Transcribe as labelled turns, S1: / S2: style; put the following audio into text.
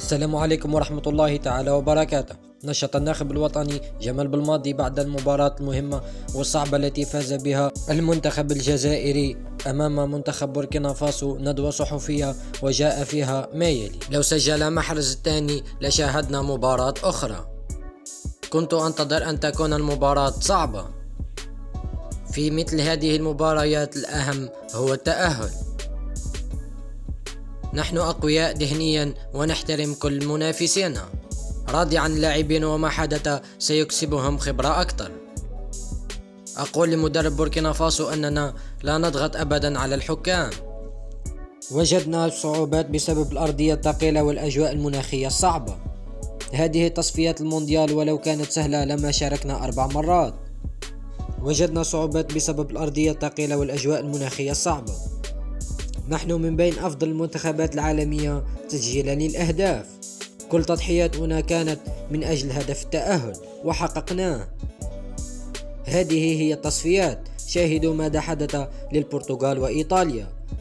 S1: السلام عليكم ورحمة الله تعالى وبركاته. نشط الناخب الوطني جمال بالماضي بعد المباراة المهمة والصعبة التي فاز بها المنتخب الجزائري أمام منتخب بوركينا فاسو ندوة صحفية وجاء فيها ما يلي: لو سجل محرز الثاني لشاهدنا مباراة أخرى. كنت أنتظر أن تكون المباراة صعبة. في مثل هذه المباريات الأهم هو التأهل. نحن أقوياء ذهنيا ونحترم كل منافسينا. راضي عن اللاعبين وما حدث سيكسبهم خبرة أكثر. أقول لمدرب بوركينا فاسو أننا لا نضغط أبدا على الحكام. وجدنا صعوبات بسبب الأرضية الثقيلة والأجواء المناخية الصعبة. هذه تصفيات المونديال ولو كانت سهلة لما شاركنا 4 مرات. وجدنا صعوبات بسبب الأرضية الثقيلة والأجواء المناخية الصعبة. نحن من بين أفضل المنتخبات العالمية تسجيلا للأهداف. كل تضحياتنا كانت من أجل هدف التأهل وحققناه. هذه هي التصفيات. شاهدوا ماذا حدث للبرتغال وإيطاليا.